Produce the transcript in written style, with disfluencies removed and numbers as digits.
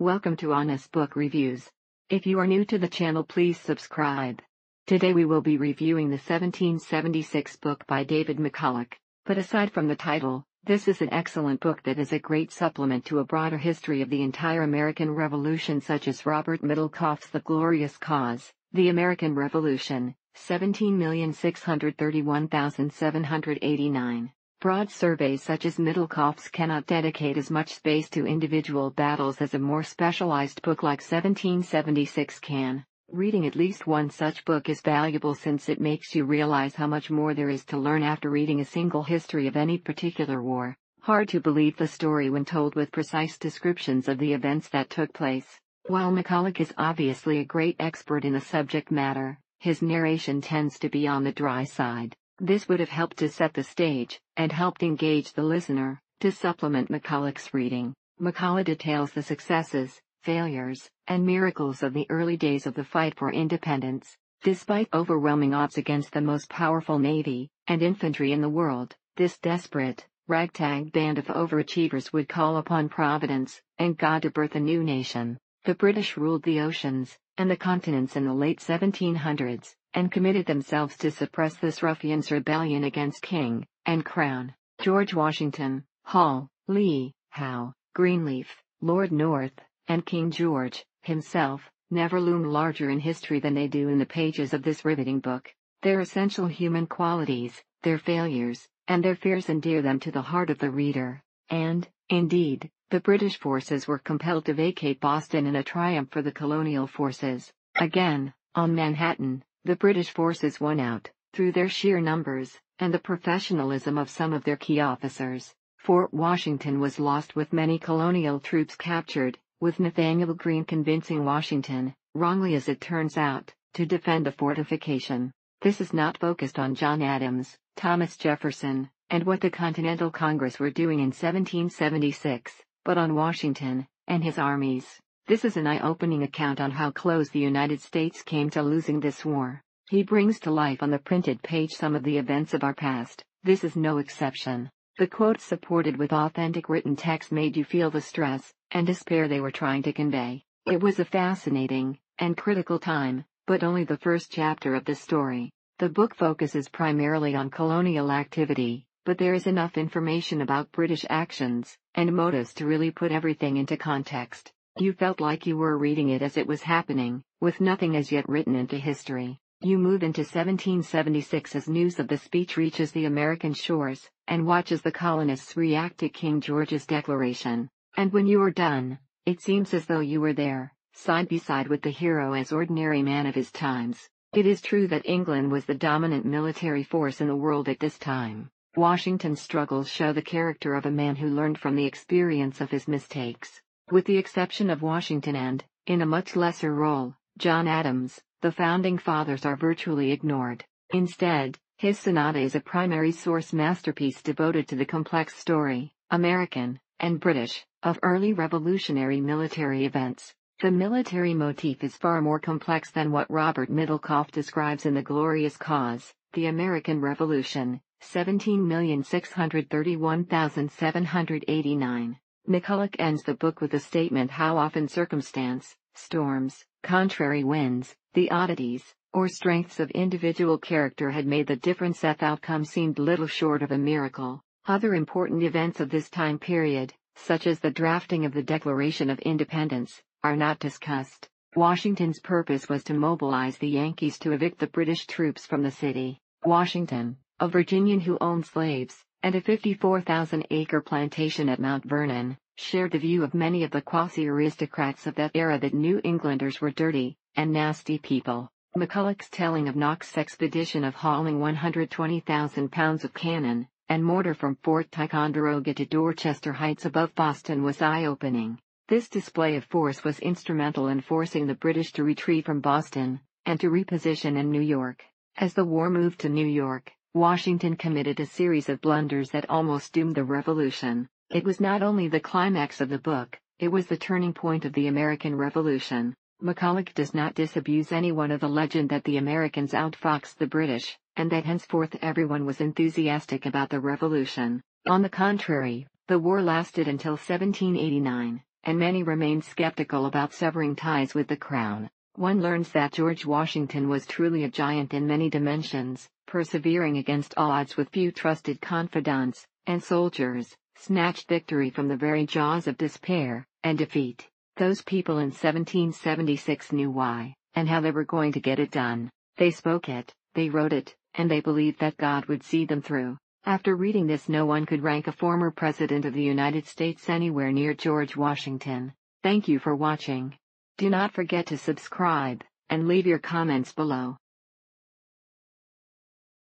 Welcome to Honest Book Reviews. If you are new to the channel, please subscribe. Today we will be reviewing the 1776 book by David McCulloch. But aside from the title, this is an excellent book that is a great supplement to a broader history of the entire American Revolution, such as Robert Middlecoff's The Glorious Cause, The American Revolution, 17,631,789. Broad surveys such as Middlecoff's cannot dedicate as much space to individual battles as a more specialized book like 1776 can. Reading at least one such book is valuable since it makes you realize how much more there is to learn after reading a single history of any particular war. Hard to believe the story when told with precise descriptions of the events that took place. While McCulloch is obviously a great expert in the subject matter, his narration tends to be on the dry side. This would have helped to set the stage, and helped engage the listener. To supplement McCulloch's reading, McCulloch details the successes, failures, and miracles of the early days of the fight for independence. Despite overwhelming odds against the most powerful navy and infantry in the world, this desperate, ragtag band of overachievers would call upon Providence and God to birth a new nation. The British ruled the oceans and the continents in the late 1700s, and committed themselves to suppress this ruffians' rebellion against King and Crown. George Washington, Hull, Lee, Howe, Greenleaf, Lord North, and King George himself never loom larger in history than they do in the pages of this riveting book. Their essential human qualities, their failures, and their fears endear them to the heart of the reader. And, indeed, the British forces were compelled to vacate Boston in a triumph for the colonial forces. Again, on Manhattan, the British forces won out, through their sheer numbers, and the professionalism of some of their key officers. Fort Washington was lost with many colonial troops captured, with Nathanael Greene convincing Washington, wrongly as it turns out, to defend the fortification. This is not focused on John Adams, Thomas Jefferson, and what the Continental Congress were doing in 1776, but on Washington and his armies. This is an eye-opening account on how close the United States came to losing this war. He brings to life on the printed page some of the events of our past. This is no exception. The quotes supported with authentic written text made you feel the stress and despair they were trying to convey. It was a fascinating and critical time, but only the first chapter of the story. The book focuses primarily on colonial activity, but there is enough information about British actions and motives to really put everything into context. You felt like you were reading it as it was happening, with nothing as yet written into history. You move into 1776 as news of the speech reaches the American shores, and watch as the colonists react to King George's declaration. And when you are done, it seems as though you were there, side by side with the hero as ordinary man of his times. It is true that England was the dominant military force in the world at this time. Washington's struggles show the character of a man who learned from the experience of his mistakes. With the exception of Washington and, in a much lesser role, John Adams, the founding fathers are virtually ignored. Instead, his sonata is a primary source masterpiece devoted to the complex story, American and British, of early revolutionary military events. The military motif is far more complex than what Robert Middlecoff describes in The Glorious Cause, The American Revolution, 17,631,789. McCulloch ends the book with a statement how often circumstance, storms, contrary winds, the oddities, or strengths of individual character had made the difference. That outcome seemed little short of a miracle. Other important events of this time period, such as the drafting of the Declaration of Independence, are not discussed. Washington's purpose was to mobilize the Yankees to evict the British troops from the city. Washington, a Virginian who owned slaves, and a 54,000-acre plantation at Mount Vernon, shared the view of many of the quasi-aristocrats of that era that New Englanders were dirty and nasty people. McCulloch's telling of Knox's expedition of hauling 120,000 pounds of cannon and mortar from Fort Ticonderoga to Dorchester Heights above Boston was eye-opening. This display of force was instrumental in forcing the British to retreat from Boston and to reposition in New York. As the war moved to New York, Washington committed a series of blunders that almost doomed the revolution. It was not only the climax of the book, it was the turning point of the American Revolution. McCulloch does not disabuse anyone of the legend that the Americans outfoxed the British, and that henceforth everyone was enthusiastic about the revolution. On the contrary, the war lasted until 1789. and many remained skeptical about severing ties with the crown. One learns that George Washington was truly a giant in many dimensions, persevering against all odds with few trusted confidants and soldiers, snatched victory from the very jaws of despair and defeat. Those people in 1776 knew why and how they were going to get it done. They spoke it, they wrote it, and they believed that God would see them through. After reading this, no one could rank a former president of the United States anywhere near George Washington. Thank you for watching. Do not forget to subscribe and leave your comments below.